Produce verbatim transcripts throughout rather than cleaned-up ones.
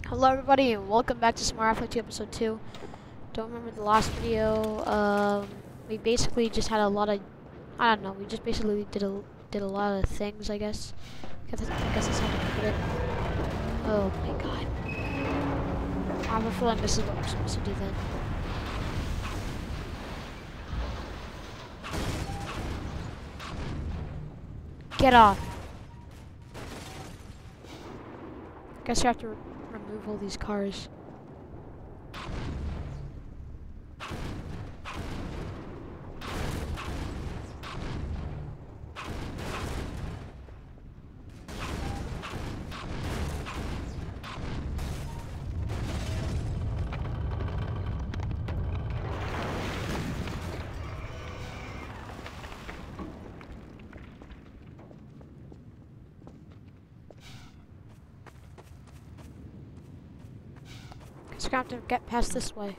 Hello everybody and welcome back to Smart H L two episode two. Don't remember the last video. Um, we basically just had a lot of, I don't know, we just basically did a, did a lot of things, I guess. I guess, I guess that's how to put it. Oh my god. I have a feeling this is what we're supposed to do then. Get off. Guess you have to re remove all these cars. We're gonna have to get past this way.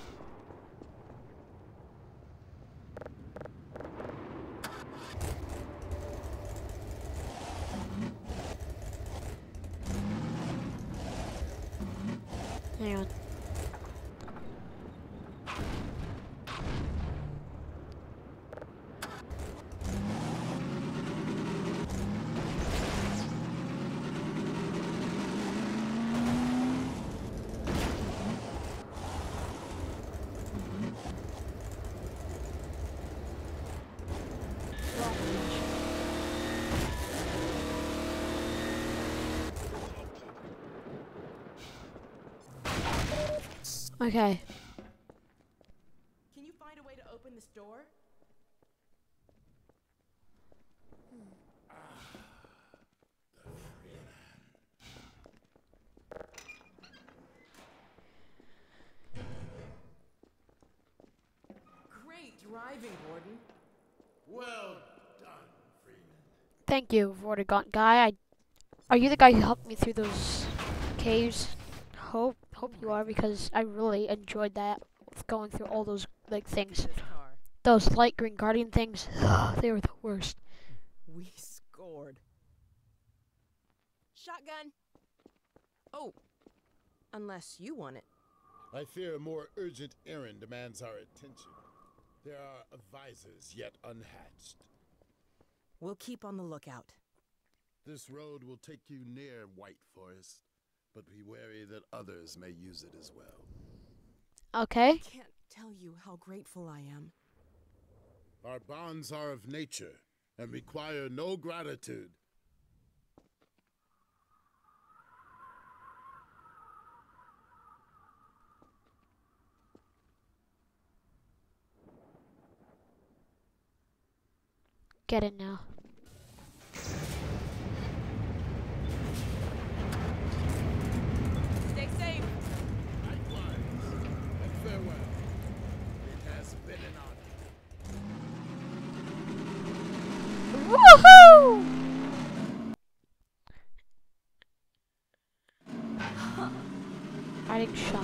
Hang on. Okay. Can you find a way to open this door? Great driving, Warden. Well done, Freeman. Thank you, Vortigaunt guy. I, are you the guy who helped me through those caves? Hope hope you are, because I really enjoyed that, going through all those like things. Those light green guardian things, they were the worst. We scored. Shotgun. Oh, unless you want it. I fear a more urgent errand demands our attention. There are advisors yet unhatched. We'll keep on the lookout. This road will take you near White Forest, but be wary that others may use it as well. Okay. I can't tell you how grateful I am. Our bonds are of nature and require no gratitude. Get it now. Stay safe. Likewise, and farewell. It has been an honor. Woohoo! Fighting shock.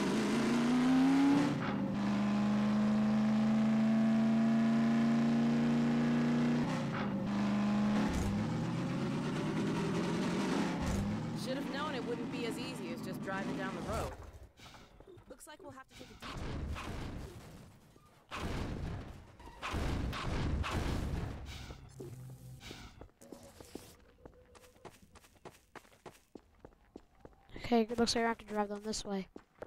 Should have known it wouldn't be as easy as just driving down the road. Looks like we'll have to take a detour. Okay, it looks like I have to drive them this way.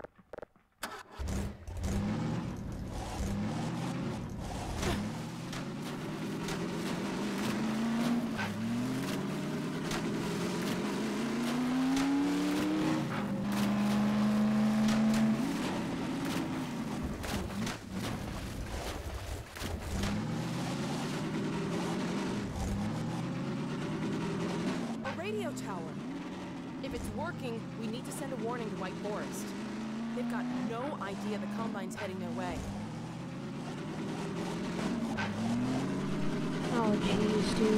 A radio tower. If it's working, we need to send a warning to White Forest. They've got no idea the Combine's heading their way. Oh jeez, dude.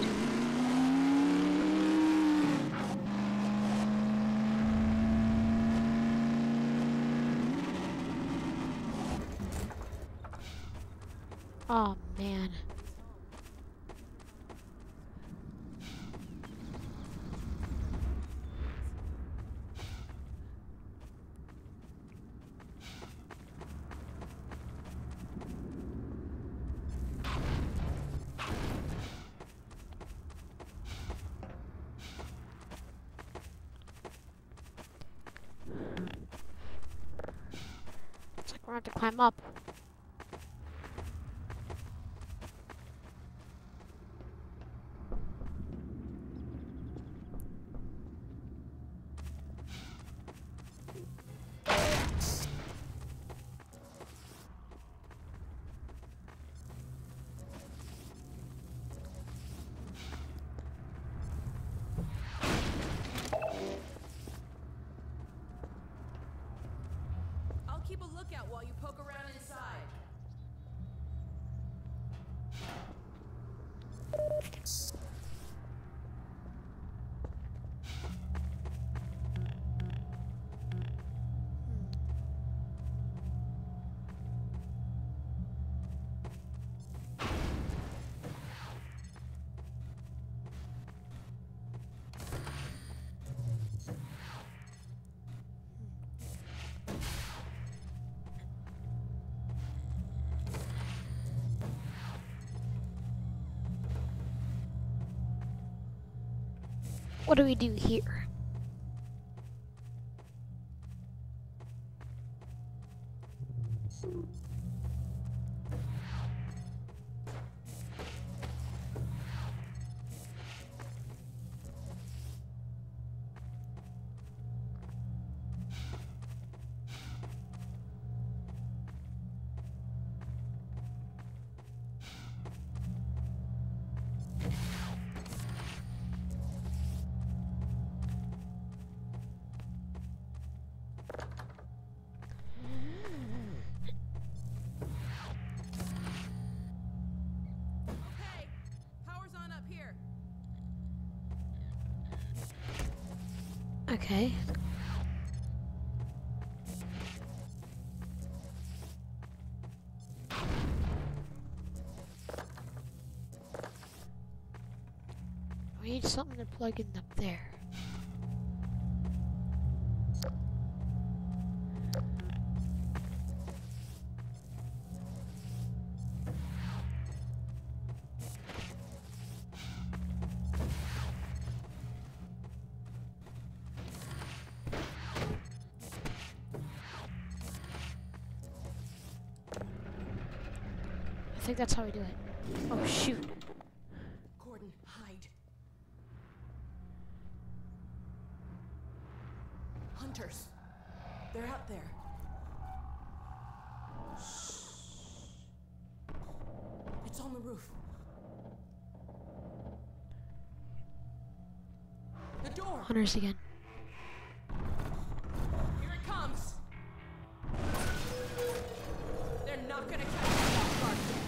Oh man. We're gonna have to climb up. I'll keep a lookout while you poke around inside. What do we do here? Okay, power's on up here. Okay. We need something to plug in up there. I think that's how we do it. Oh shoot. Gordon, hide. Hunters. They're out there. It's on the roof. The door. Hunters again. Here it comes. They're not gonna catch us off guard yet.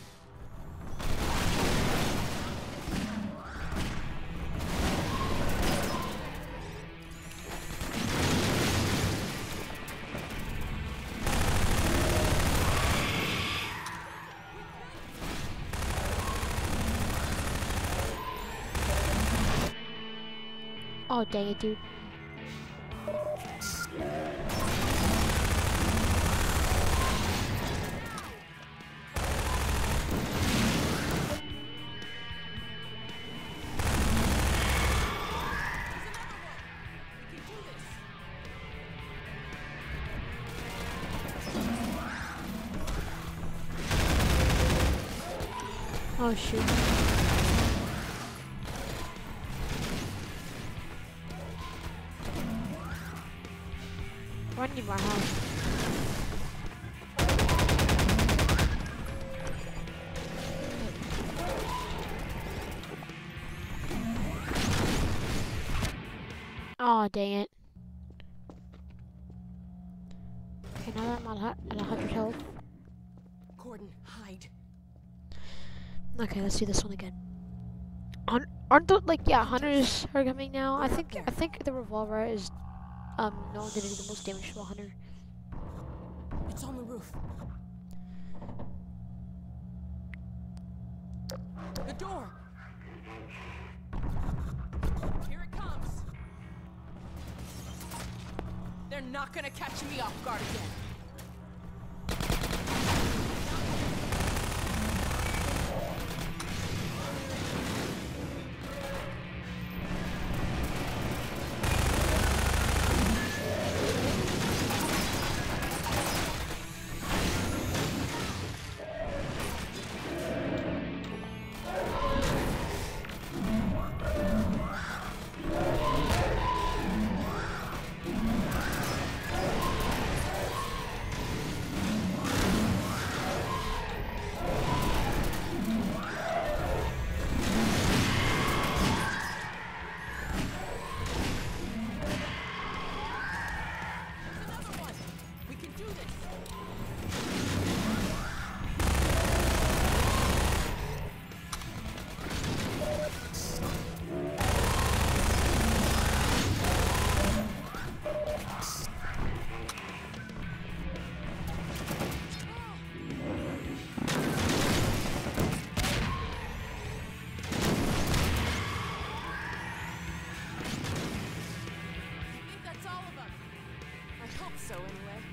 Oh dang it, dude. Oh shoot. I need more help. Oh dang it. Okay, now that I'm at a hundred health. Gordon, hide. Okay, let's do this one again. Hun aren't the like yeah hunters are coming now? I think I think the revolver is um known to do the most damage to a hunter. It's on the roof. The door. Here it comes. They're not gonna catch me off guard again. Hope so, anyway.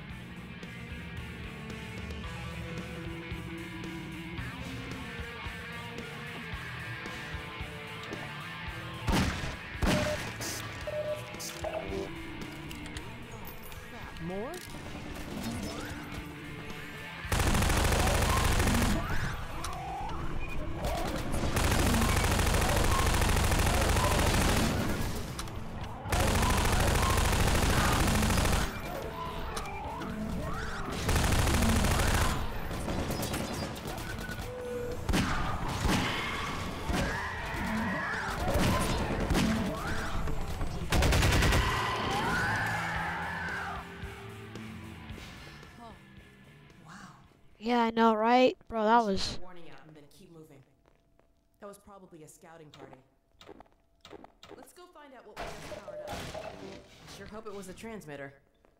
More? Yeah, I know, right? Bro, that Let's was... get a warning out and then keep moving. That was probably a scouting party. Let's go find out what was just powered up. I sure hope it was a transmitter.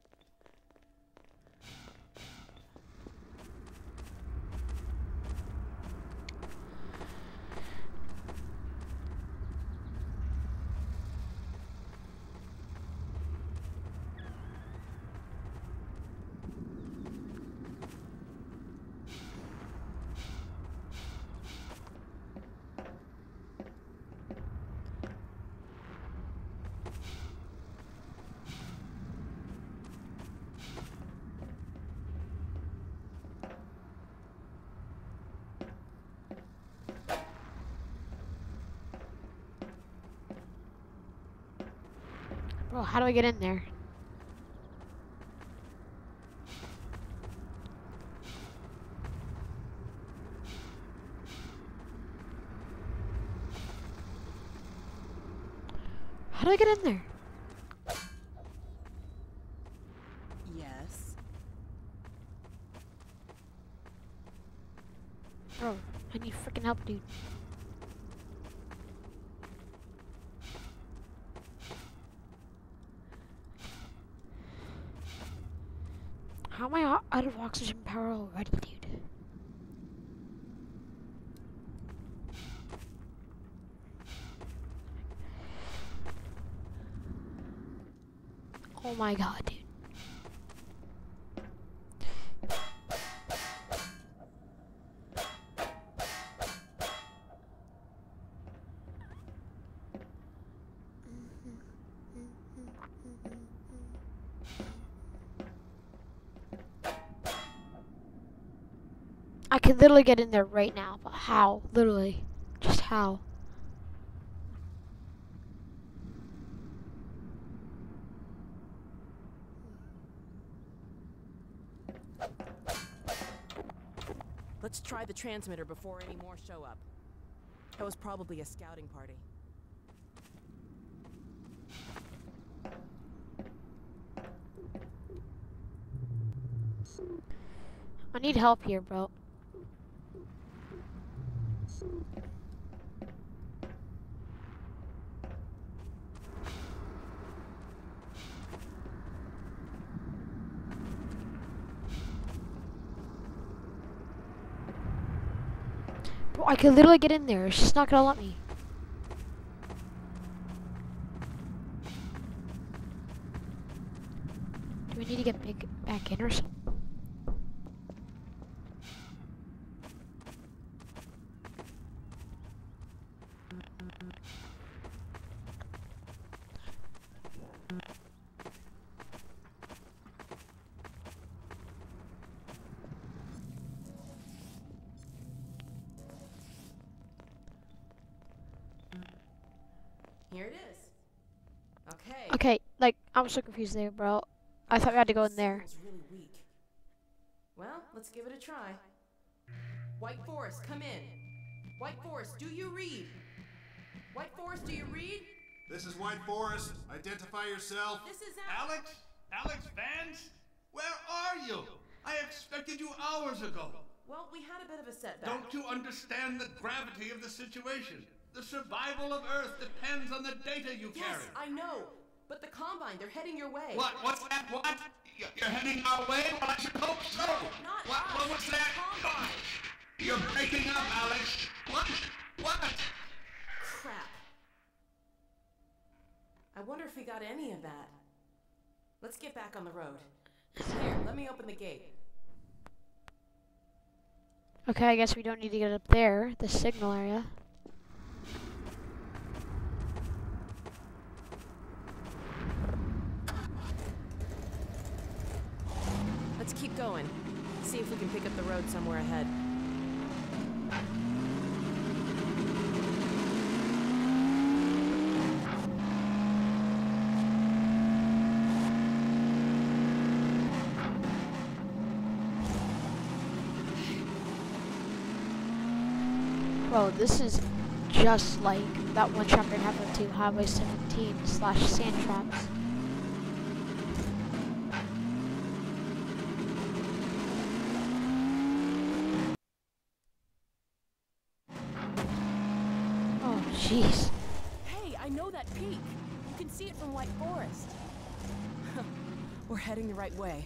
Bro, how do I get in there? How do I get in there? Yes. Bro, I need freaking help, dude. How am I o- out of oxygen power already, dude? Oh my god, dude. I could literally get in there right now, but how? Literally. Just how? Let's try the transmitter before any more show up. That was probably a scouting party. I need help here, bro. Bro, I could literally get in there. It's just not gonna let me. Do we need to get big back in or something? Here it is. Okay. Okay, like, I'm so confused there, bro. I thought we had to go in there. Signal's really weak. Well, let's give it a try. White Forest, come in. White Forest, do you read? White Forest, do you read? This is White Forest. Identify yourself. This is Alex? Alex Vance? Where are you? I expected you hours ago. Well, we had a bit of a setback. Don't you understand the gravity of the situation? The survival of Earth depends on the data you Yes, carry. I know. But the Combine, they're heading your way. What? What's that? What? You're you're heading our way? Well, I should hope so. Not What, us, what was the that? Combine. You're breaking up, Alex. What? What? Crap. I wonder if we got any of that. Let's get back on the road. Here, let me open the gate. Okay, I guess we don't need to get up there, the signal area. Let's keep going. See if we can pick up the road somewhere ahead. Bro, this is just like that one chapter in H L two, Highway seventeen slash Sand Traps. Oh, jeez. Hey, I know that peak. You can see it from White Forest. We're heading the right way.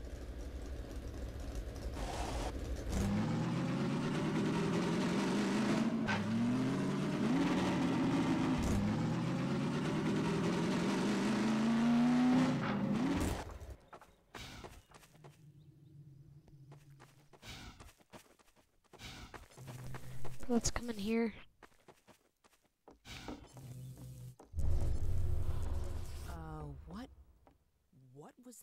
Let's come in here. Uh, what? What was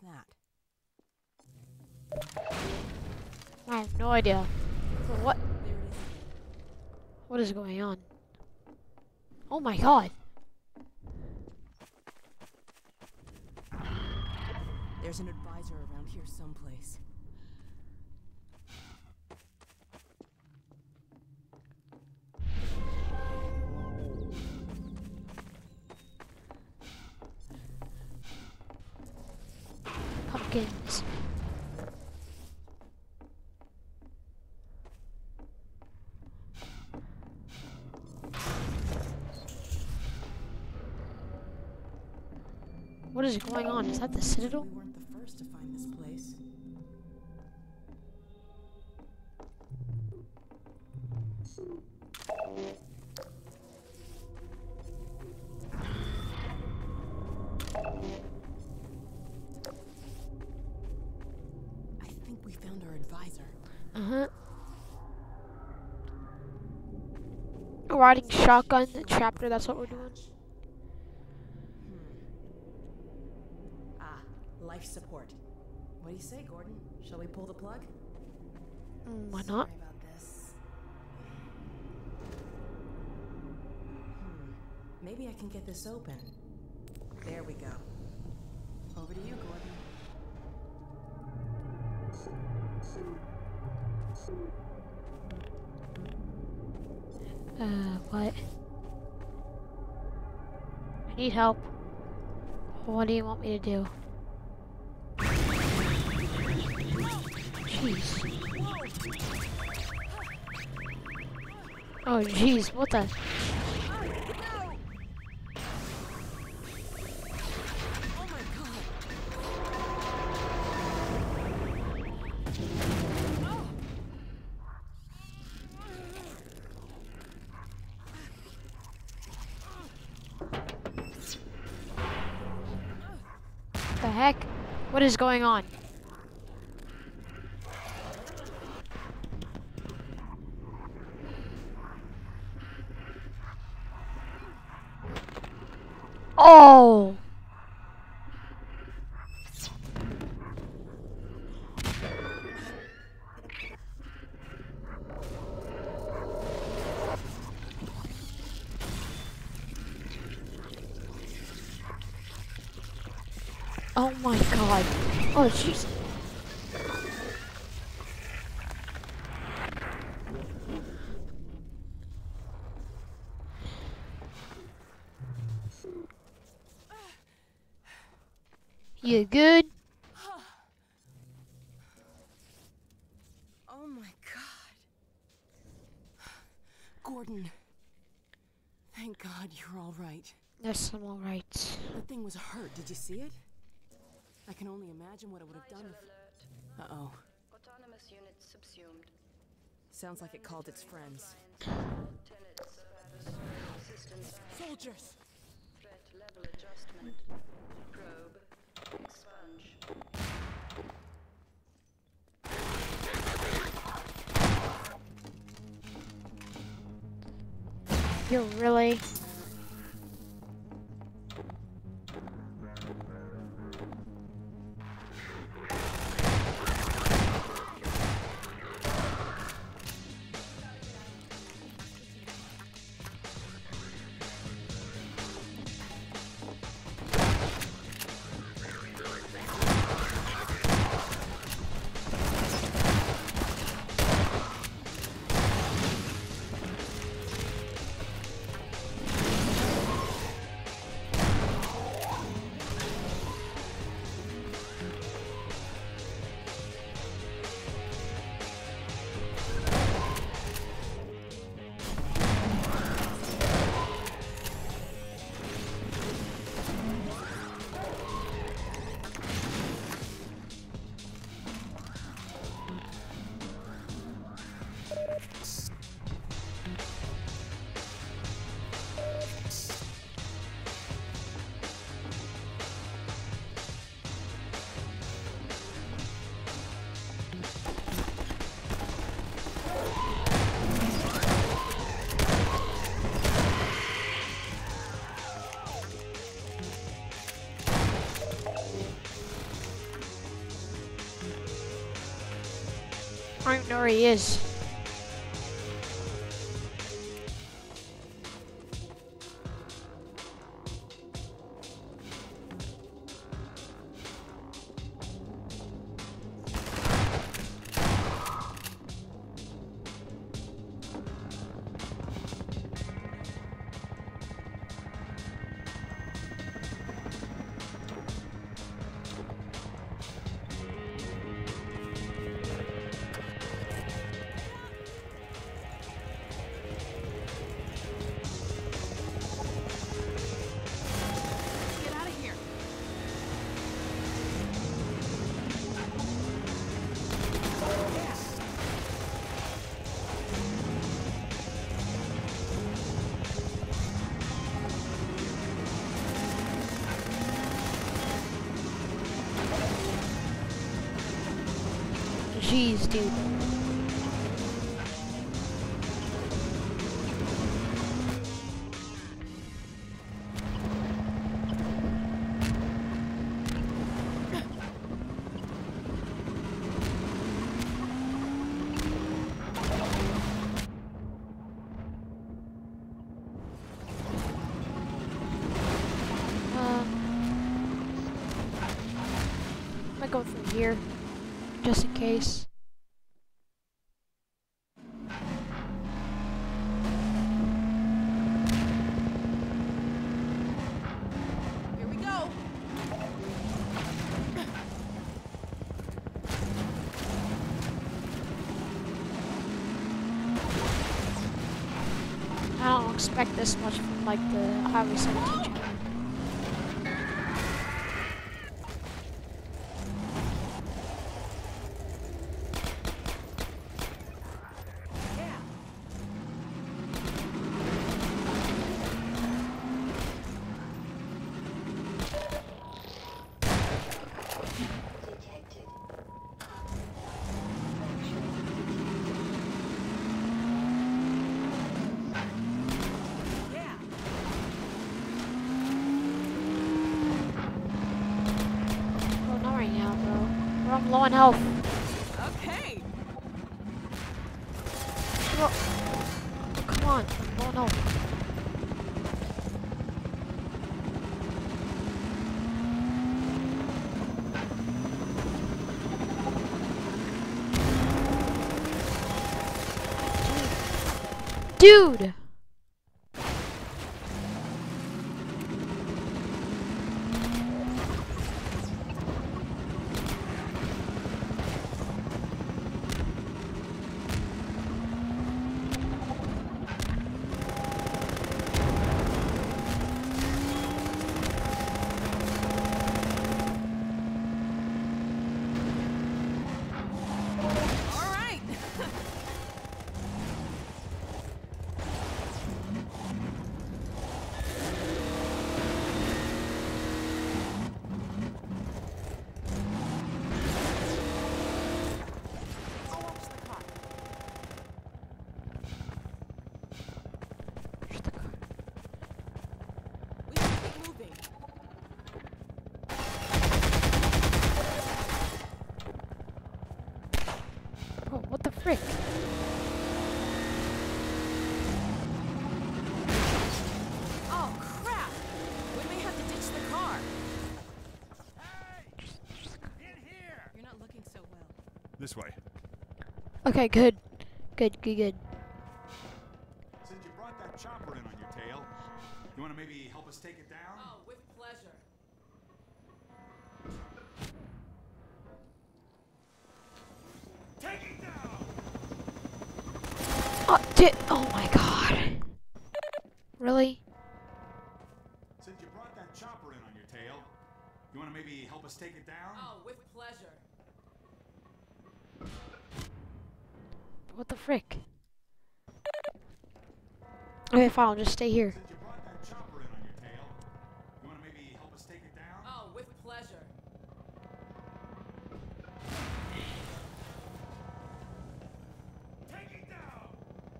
that? I have no idea. What? There it is. What is going on? Oh my god. There's an advisor around here someplace. Pumpkins. What is going on? Is that the Citadel? We weren't the first to find this place. I think we found our advisor. Uh-huh. Riding shotgun chapter, that's what we're doing. Ah, life support. What do you say, Gordon? Shall we pull the plug? Mm, why not? Sorry about this. Hmm. Maybe I can get this open. There we go. Over to you, Gordon. Uh, what? I need help. What do you want me to do? Jeez. Oh, jeez, what the? Oh my god! The heck? What is going on? Oh! Oh my god. Oh jeez. You good? Oh my god. Gordon. Thank God you're all right. Yes, I'm alright. The thing was hurt. Did you see it? I can only imagine what it would have done if... Uh-oh. Autonomous units subsumed. Sounds like it called its friends. Tenets of systems. Soldiers! Threat level adjustment. Probe. Expand. You're really... I don't know where he is. Get out of here. Jeez, dude. Uh, I might go through here, just in case. Here we go. I don't expect this much from like the Highway seventeen channel. Detected. Yeah. Oh, not right now, bro. Bro, I'm low on health. Okay. Bro. Oh, come on. I'm low on health. Dude! All right. frick? Oh, crap! We may have to ditch the car. In here! You're not looking so well. This way. Okay, good. Good, good, good. Since you brought that chopper in on your tail, you want to maybe help us take it down? Oh, with pleasure. Take it down! Oh, di- oh my god. Really? Since you brought that chopper in on your tail, you want to maybe help us take it down? Oh, with pleasure. What the frick? Okay, fine, I'll just stay here. Since you brought that chopper in on your tail, you want to maybe help us take it down? Oh, with pleasure. Take it down!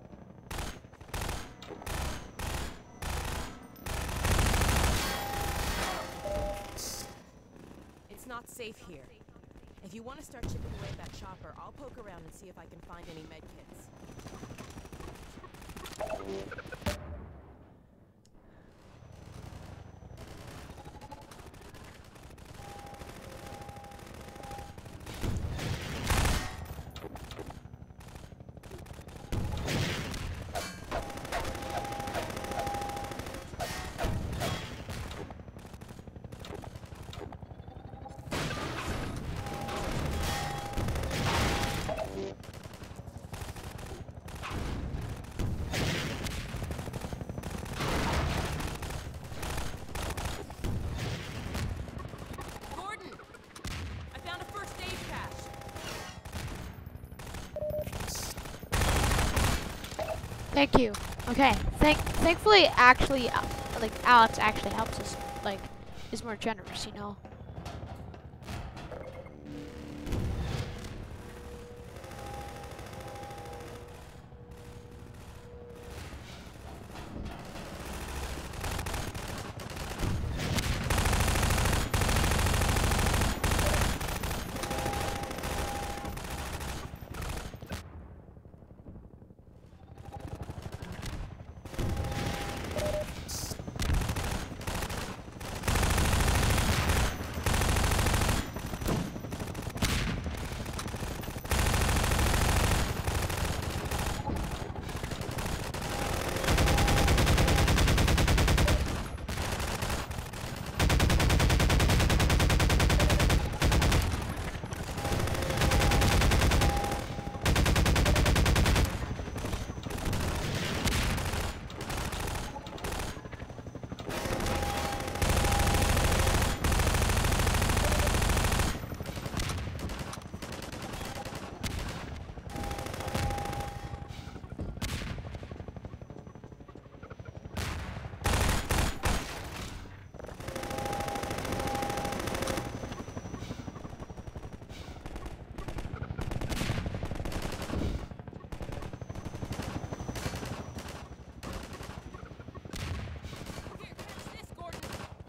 It's not safe here. If you want to start chipping away at that chopper, I'll poke around and see if I can find any med kits. Gordon! I found a first aid cache. Thank you. Okay. Thank. Thankfully, actually, uh, like Alex actually helps us. Like, is more generous, you know. Here, catch this, Gordon.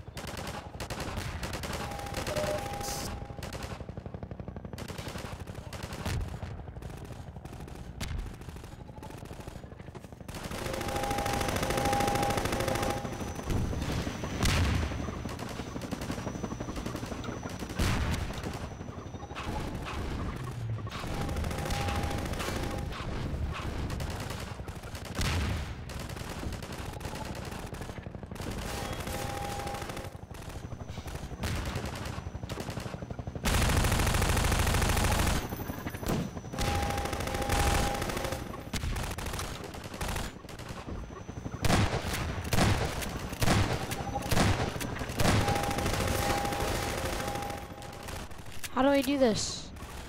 How do I do this?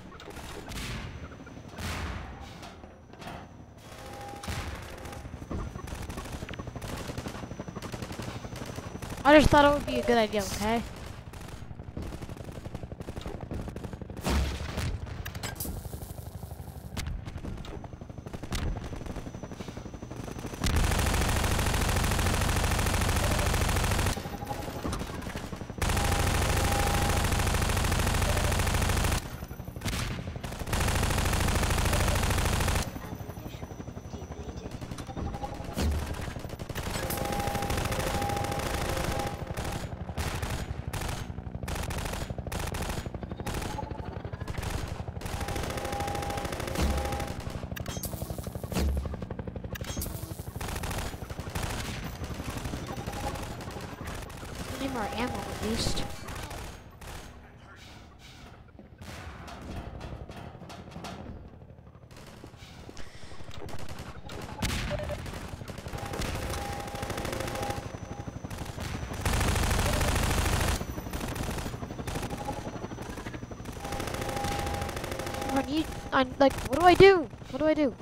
I just thought it would be a good idea, okay? more ammo at least. I need, I like, what do I do? What do I do?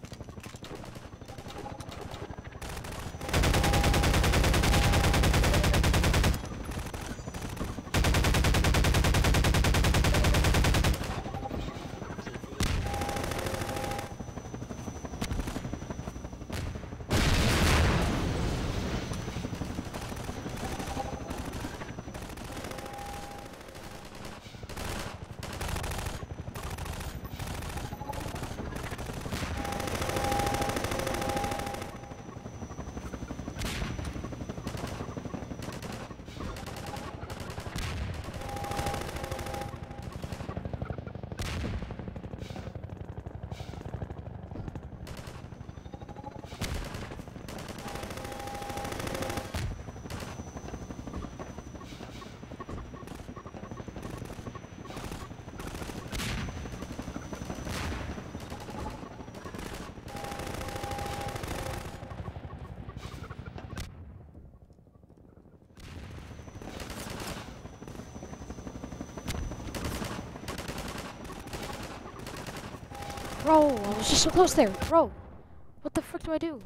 Bro, I was just so close there. Bro, what the frick do I do?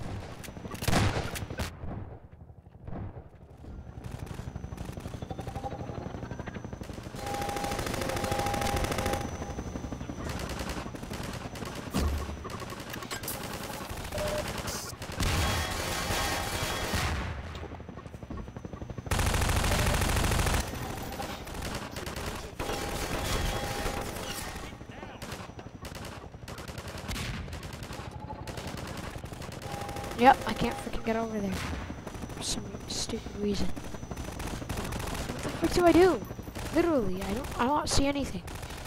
Yep, I can't freaking get over there for some stupid reason. What the frick do I do? Literally, I don't I don't see anything.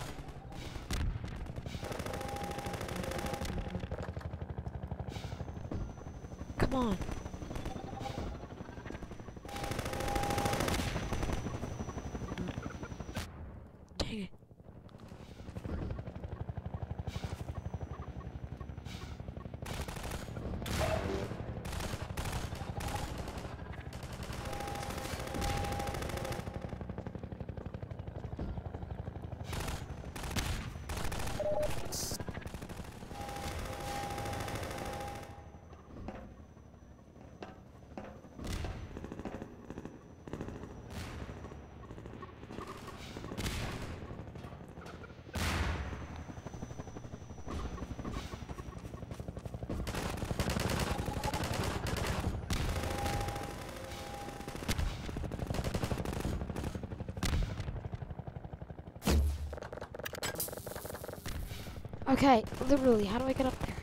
Come on. Dang it. Okay, literally, how do I get up there?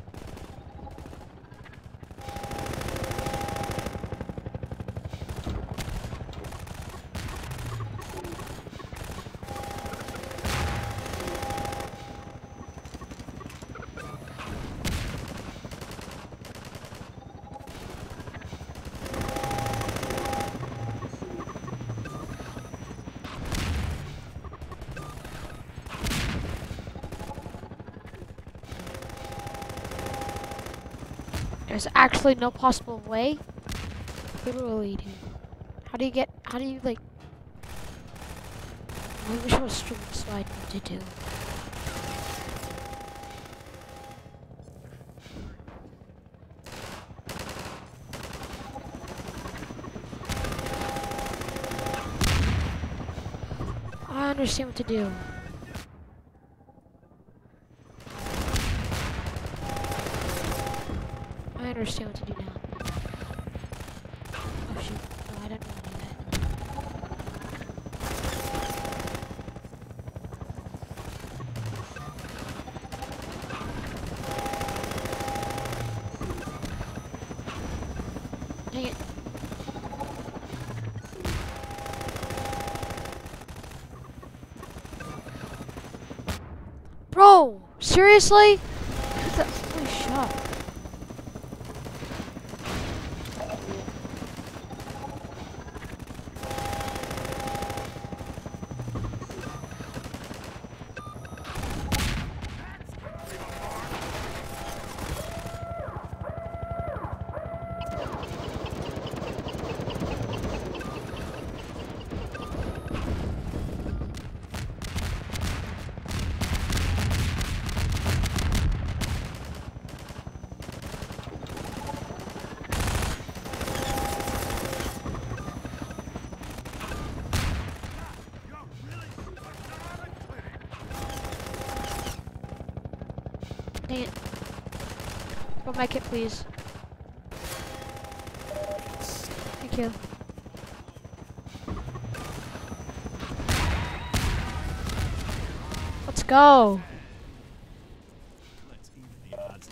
There's actually no possible way? Literally, dude. How do you get, how do you, like... I wish I was streaming so I knew what to do. I understand what to do. I understand what to do now. Oh shoot, no, I didn't want to do that. Dang it. Bro, seriously? Hit that holy shot. Dang it. Go my kit, please. Thank you. Let's go. Let's even the odds.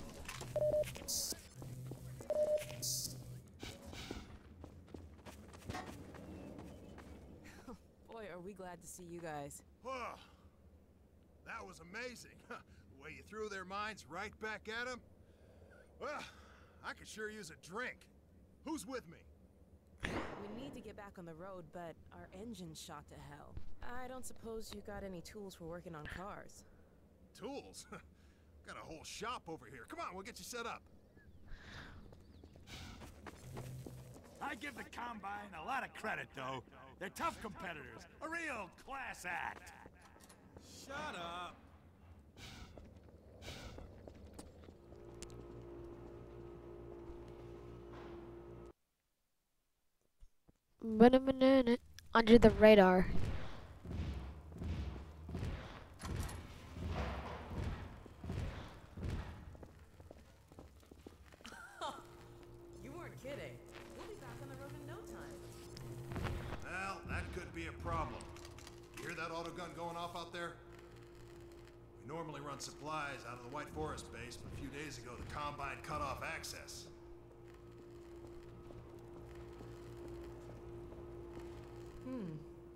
Boy, are we glad to see you guys. Whoa, that was amazing. The way you threw their minds right back at them. Well, I could sure use a drink. Who's with me? We need to get back on the road, but our engine's shot to hell. I don't suppose you got any tools for working on cars. Tools? Got a whole shop over here. Come on, we'll get you set up. I give the Combine a lot of credit, though. They're tough competitors. A real class act. Shut up. Banana under the radar. You weren't kidding. We'll be back on the road in no time. Well, that could be a problem. You hear that autogun going off out there? We normally run supplies out of the White Forest base, but a few days ago the Combine cut off access. Hmm.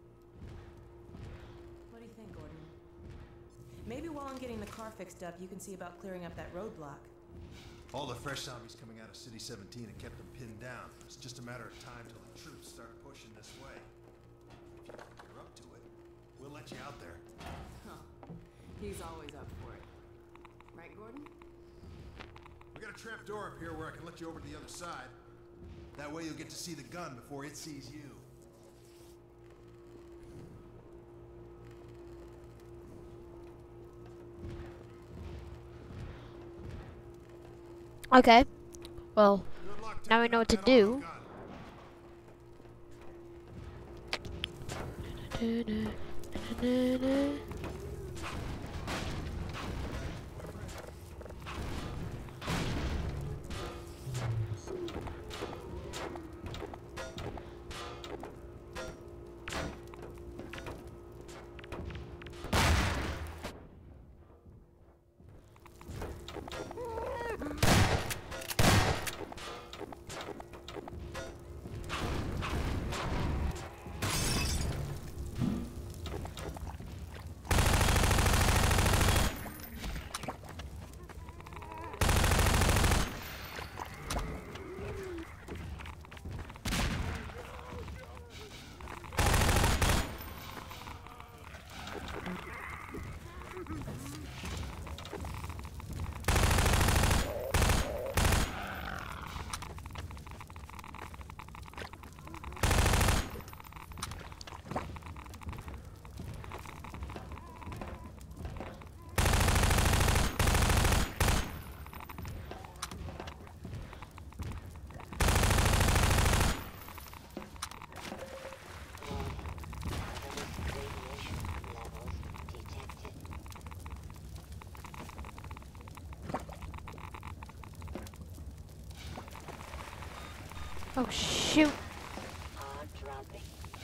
What do you think, Gordon? Maybe while I'm getting the car fixed up, you can see about clearing up that roadblock. All the fresh zombies coming out of City seventeen have kept them pinned down. It's just a matter of time till the troops start pushing this way. If you're up to it, we'll let you out there. Huh. He's always up for it. Right, Gordon? We got a trap door up here where I can let you over to the other side. That way you'll get to see the gun before it sees you. Okay. Well, Good luck now we taking know out what to that do. autogun. Oh shoot. Hard dropping.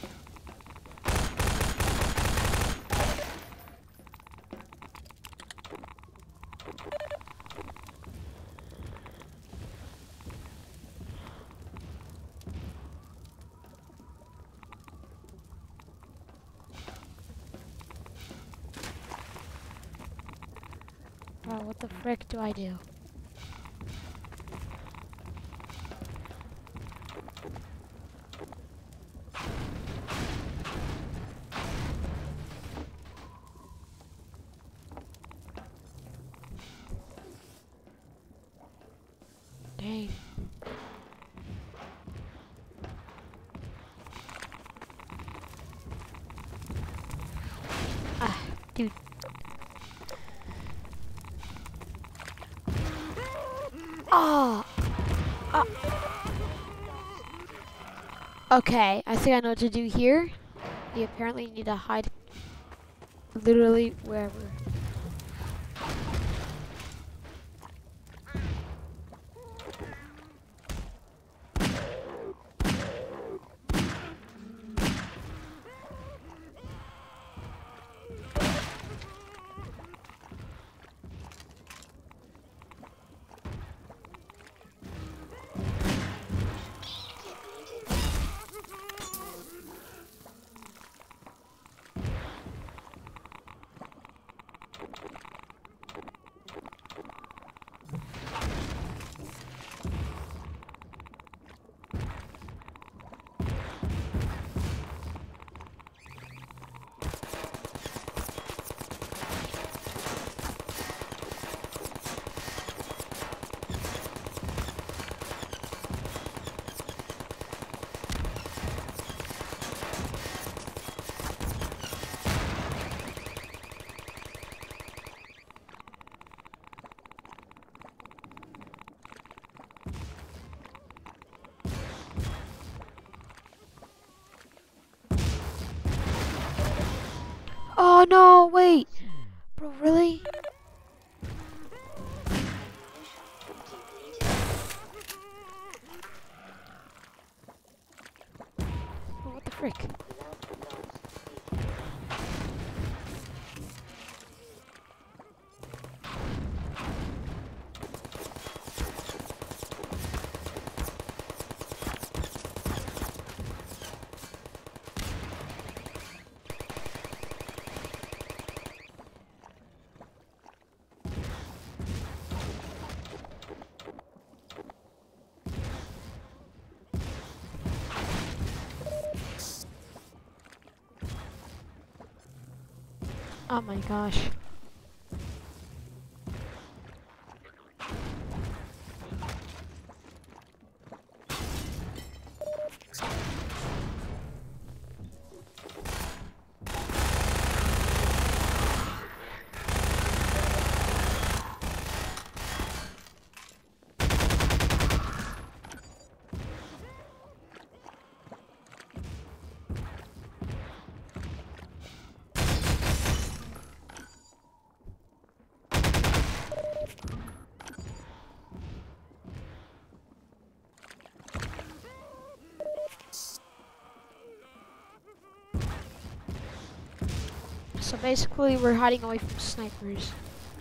Wow, what the frick do I do? Dang. Ah, dude. Oh. Ah. Okay, I think I know what to do here. We apparently need to hide literally wherever. no, wait. Bro, really? Oh, what the frick? Oh my gosh. So basically, we're hiding away from snipers.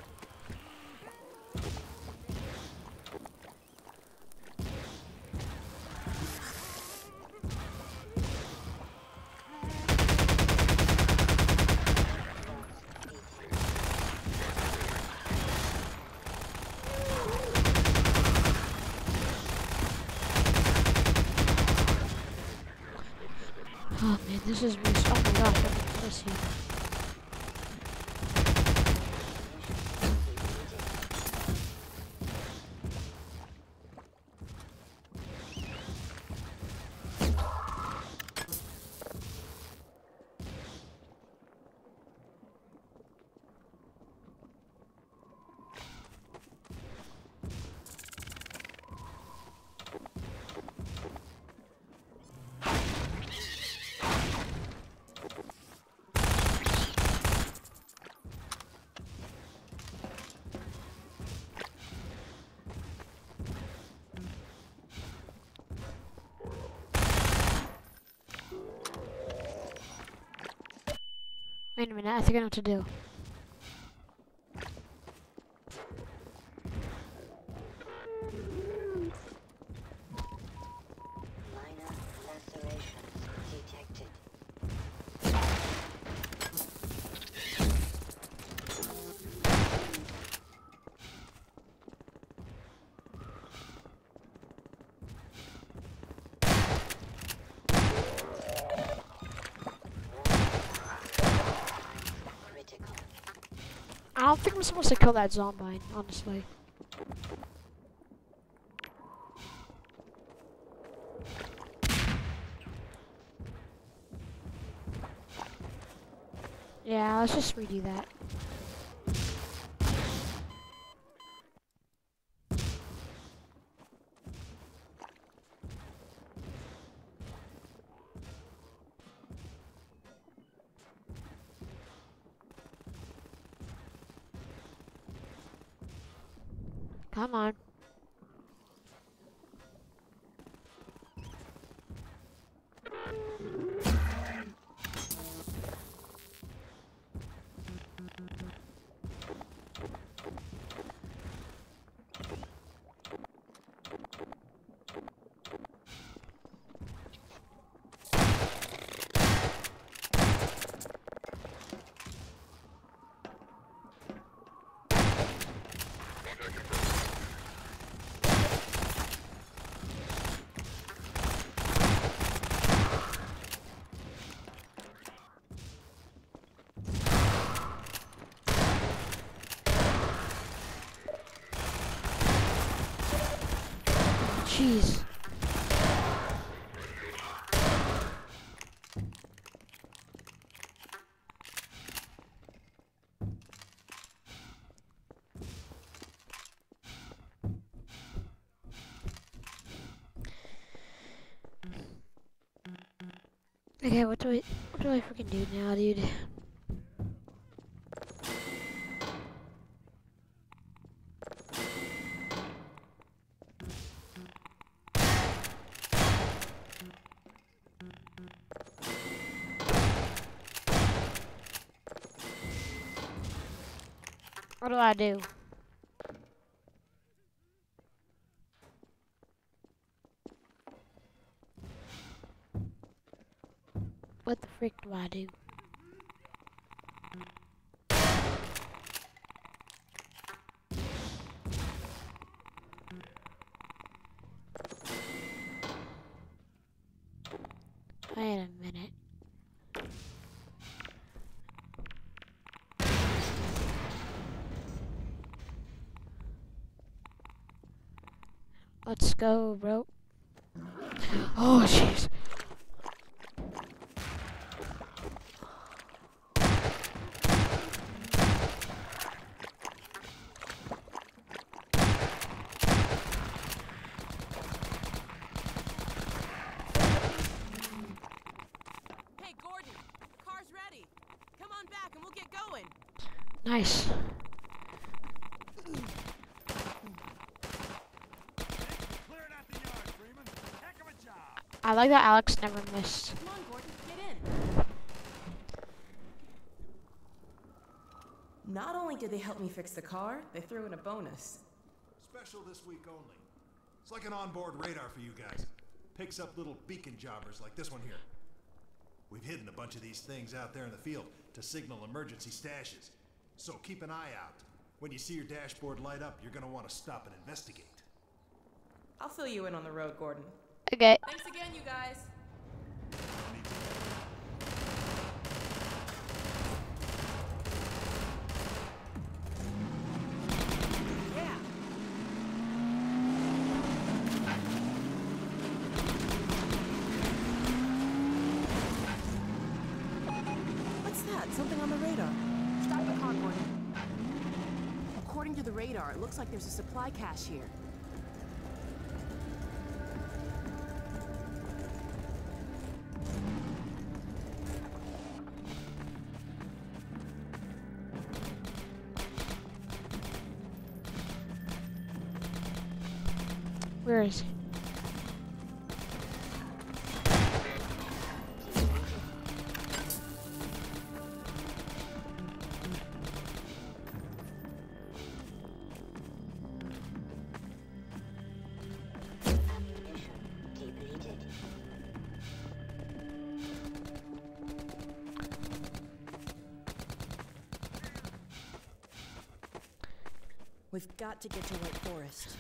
Oh man, this is really. Oh my gosh, I can miss you. Wait a minute, I think I know what to do. Minor lacerations detected. Critical. I don't think I'm supposed to kill that zombie, honestly. Yeah, let's just redo that. Come on. Jeez. Okay, what do I what do I freaking do now, dude? What do I do? What the frick do I do? Wait a minute. Let's go, bro. Oh, jeez. Hey, Gordon, car's ready. Come on back and we'll get going. Nice. Clearing out the yard, Freeman. Heck of a job. I like that Alex never missed. Come on, Gordon, get in. Not only did they help me fix the car, they threw in a bonus. Special this week only. It's like an onboard radar for you guys. Picks up little beacon jobbers like this one here. We've hidden a bunch of these things out there in the field to signal emergency stashes. So keep an eye out. When you see your dashboard light up, you're gonna want to stop and investigate. I'll fill you in on the road, Gordon. Okay. Thanks again, you guys. Yeah. What's that? Something on the radar. Stop the car, Gordon. According to the radar, it looks like there's a supply cache here. Where is it? Ammunition depleted. We've got to get to White Forest.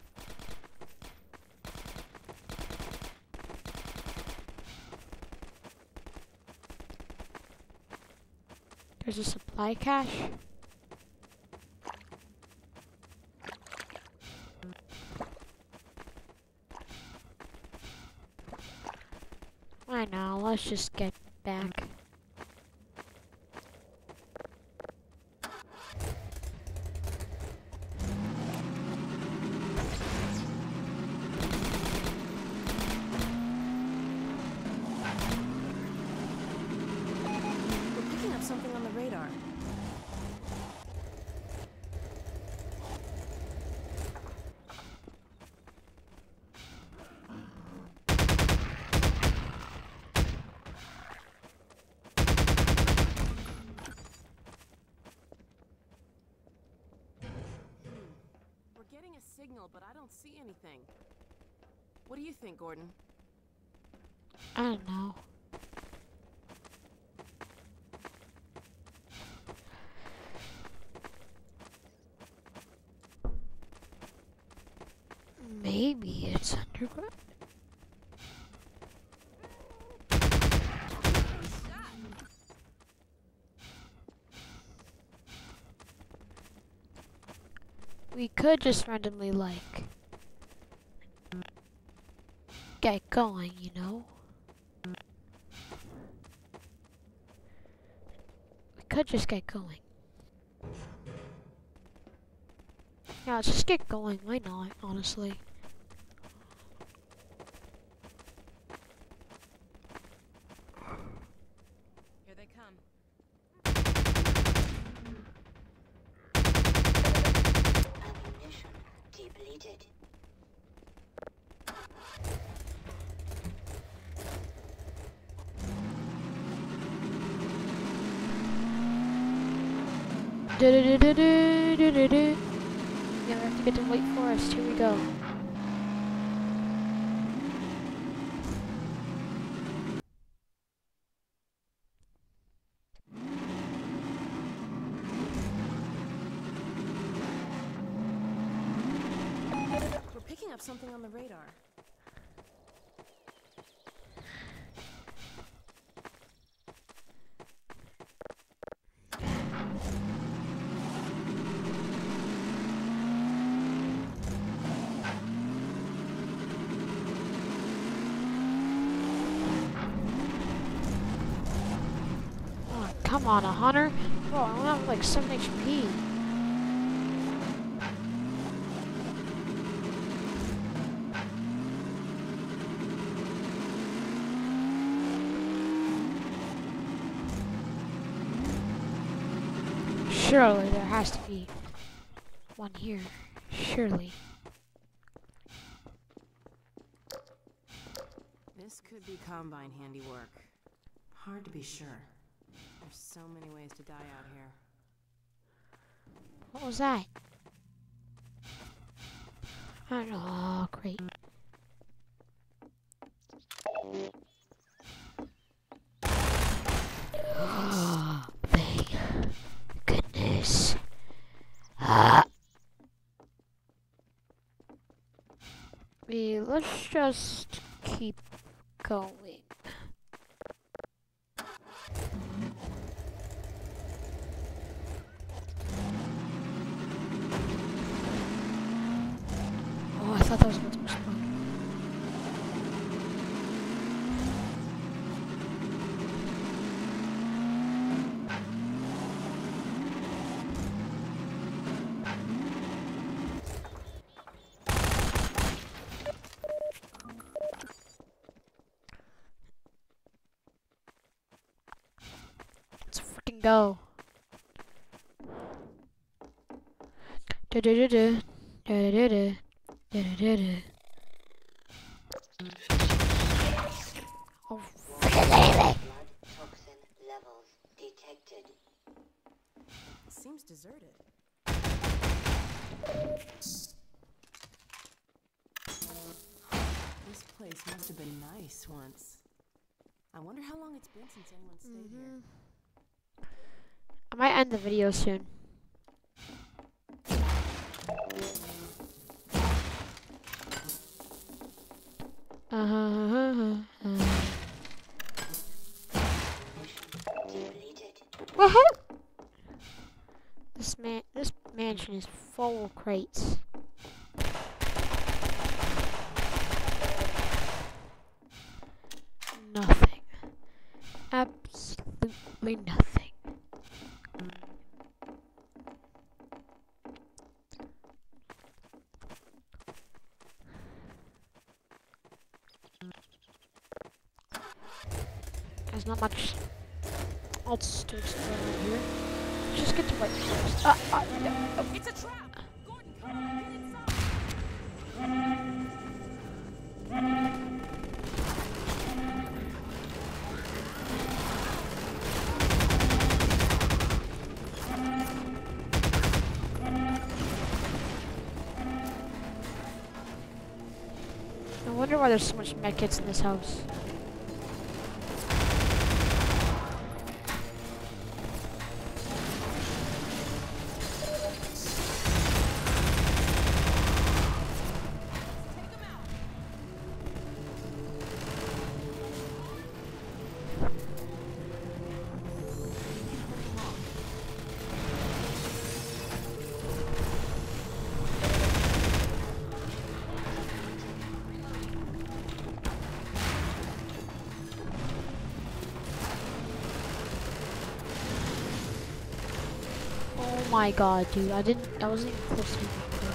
There's a supply cache. I know, let's just get back. We're picking up something on the radar. We're getting a signal, but I don't see anything. What do you think, Gordon? I don't know. Maybe it's underground. We could just randomly, like, get going, you know? We could just get going. Yeah, let's just get going. Why not, honestly? Here they come. Ammunition depleted. Do do do do do do do. Yeah, we have to get to White Forest. Here we go. We're picking up something on the radar. Oh, come on, a hunter? Bro, I only have like seven H P. Surely there has to be one here. Surely. This could be Combine handiwork. Hard to be sure. There's so many ways to die out here. What was that? I don't know. Oh, great. Oh, thank goodness. Ah. We, let's just keep going. Oh, I thought that was about to explode. Let's freaking go. Do do do do do do do. Da-da-da-da. Oh, freaking Blood toxin levels detected. It seems deserted. This place must have been nice once. I wonder how long it's been since anyone stayed here. I might end the video soon. Uh-huh. Depleted. Woohoo! This man, this mansion is full of crates. Nothing. Absolutely nothing. There's not much else to explore right here. Let's just get to White Forest. Ah, ah, no, no. It's a trap! Gordon, come on, get inside! I wonder why there's so much medkits in this house. Oh my god, dude. I didn't, I wasn't even close to it.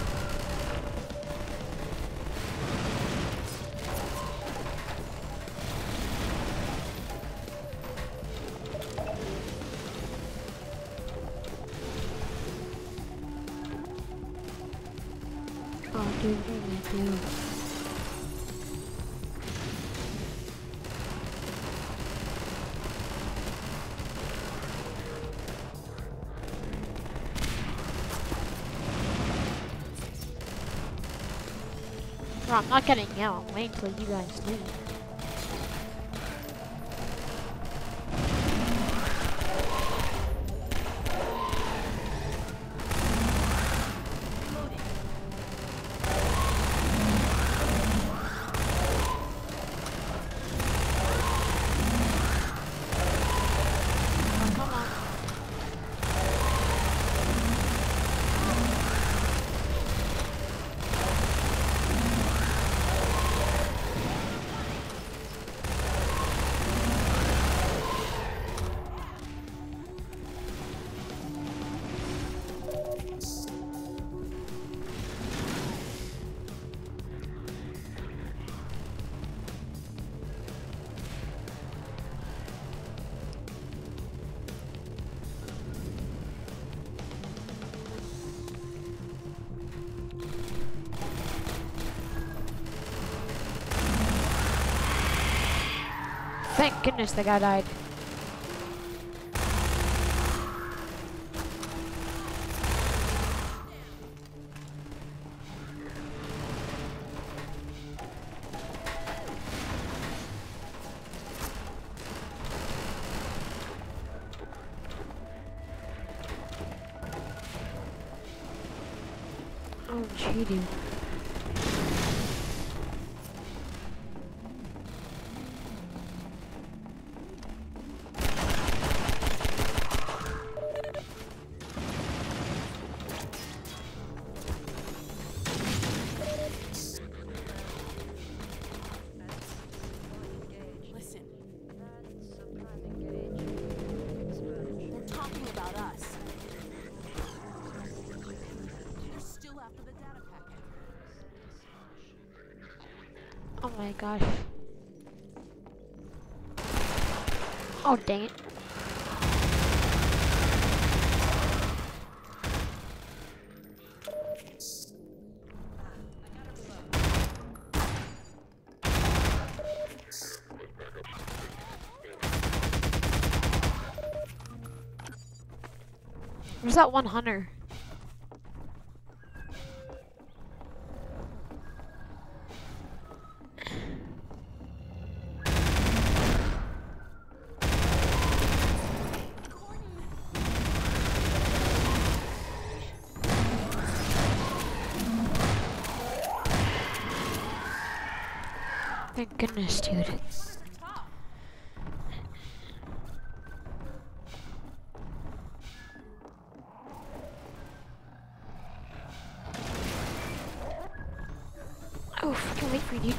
Oh, dude, what did I do? Bro, I'm not getting out. I'm waiting till you guys leave. Thank goodness the guy died. Oh, cheating. Listen. They're talking about us. They're still after the data packet. Oh my gosh. Oh, dang it. Where's that one hunter? Thank goodness, dude. Oh, freaking wait for you, dude.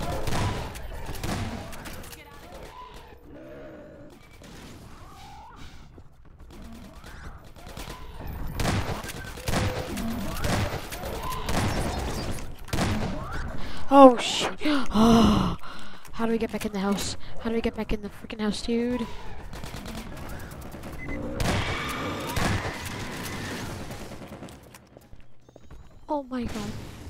Oh, shit. Oh. How do we get back in the house? How do we get back in the freaking house, dude? Oh my god.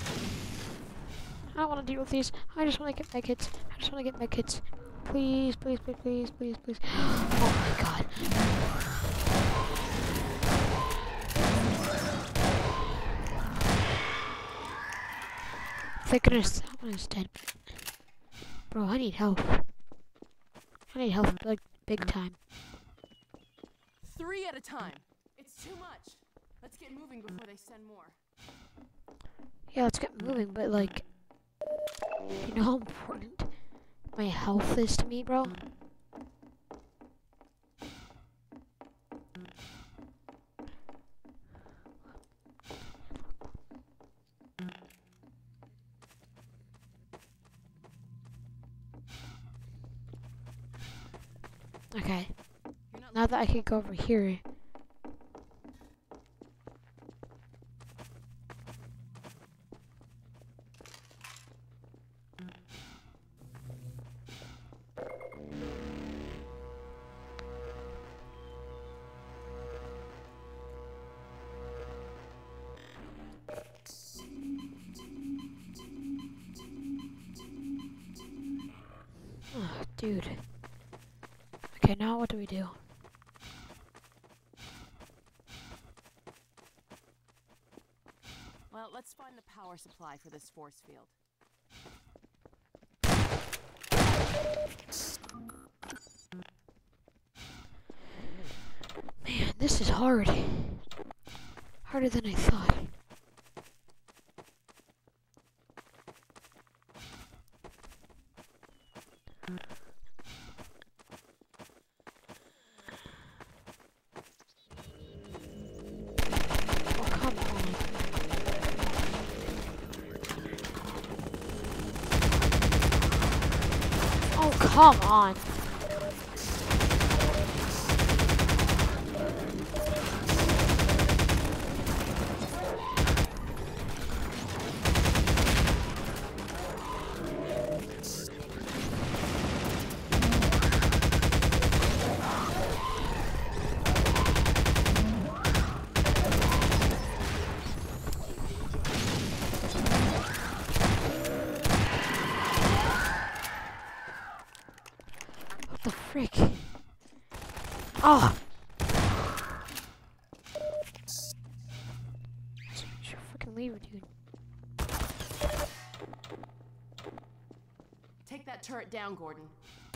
I don't want to deal with these. I just want to get my kids. I just want to get my kids. Please, please, please, please, please, please. Oh my god. Thank goodness that one is dead. Bro, I need help. I need help big, big time. Three at a time. It's too much. Let's get moving before they send more. Yeah, let's get moving, but like, you know how important my health is to me, bro? Okay. Now that I can go over here. Oh, dude. Okay, now what do we do? Well, let's find the power supply for this force field. Man, this is hard. Harder than I thought. Oh, come on. Oh, come on. What the frick? Oh! Your freaking lever, dude. Take that turret down, Gordon.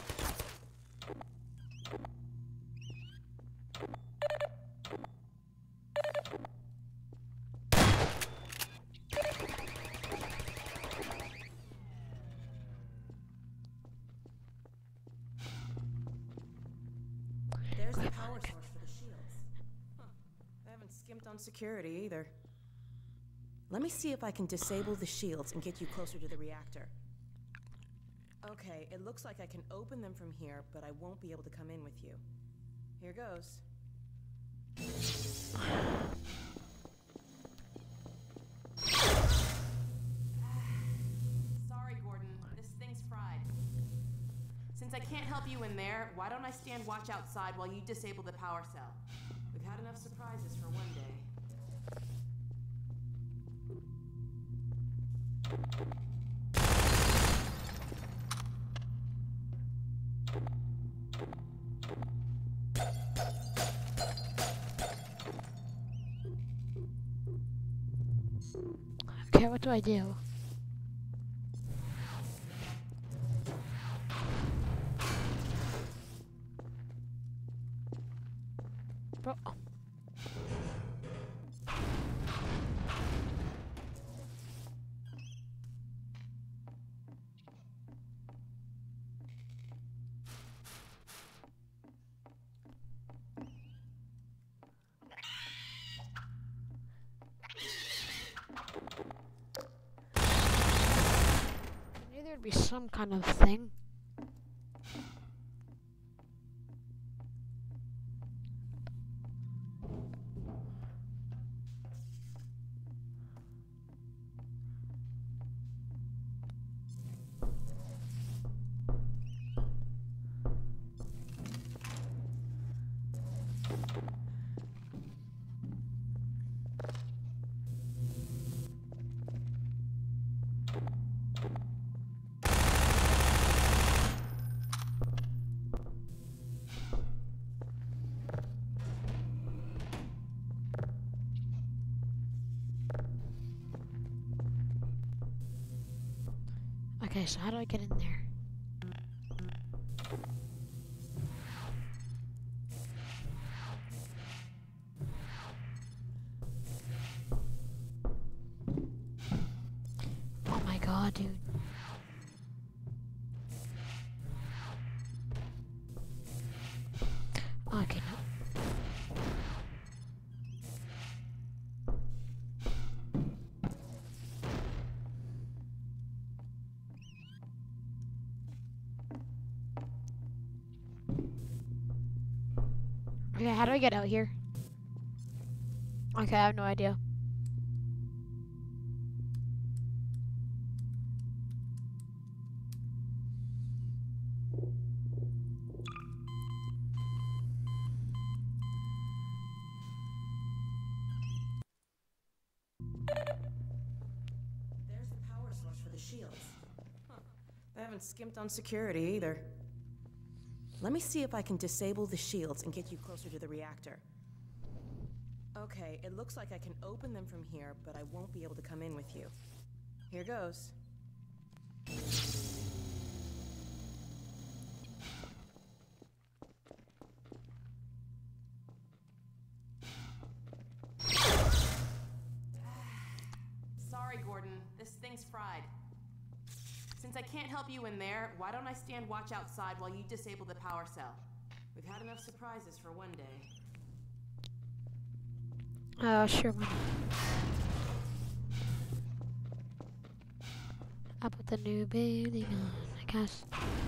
There's the power source for the shields. Huh. I haven't skimped on security either. Let me see if I can disable the shields and get you closer to the reactor. Okay, it looks like I can open them from here, but I won't be able to come in with you. Here goes. Sorry, Gordon. This thing's fried. Since I can't help you in there, why don't I stand watch outside while you disable the power cell? We've had enough surprises for one day. Okay, what do I do? Bro. I knew there'd be some kind of thing. Okay, so how do I get in there? Oh my god, dude. Okay, no. Okay, how do I get out here? Okay, I have no idea. There's the power source for the shields. Huh. I haven't skimped on security either. Let me see if I can disable the shields and get you closer to the reactor. Okay, it looks like I can open them from here, but I won't be able to come in with you. Here goes. Sorry, Gordon. This thing's fried. Since I can't help you in there, why don't I stand watch outside while you disable the power cell? We've had enough surprises for one day. Uh, sure. Man. I put the new building on, I guess.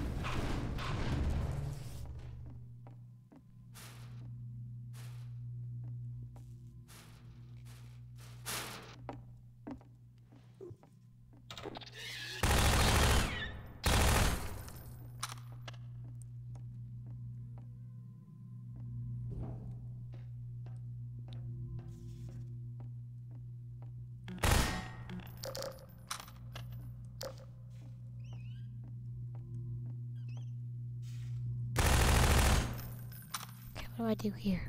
What do I do here?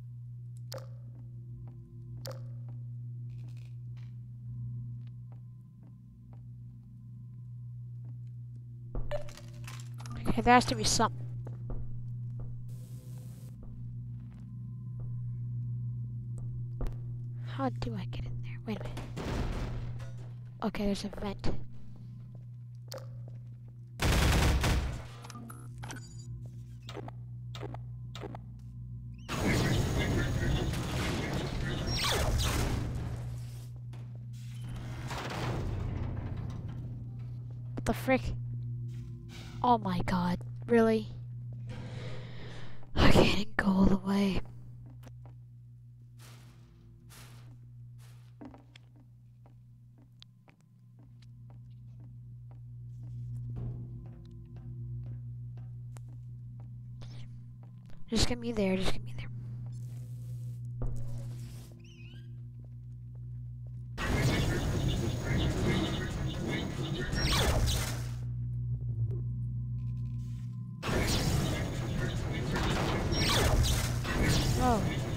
Okay, there has to be something. How do I get in there? Wait a minute. Okay, there's a vent. What the frick? Oh my god, really? Okay, I didn't go all the way. Just get me there, just get me there. Oh.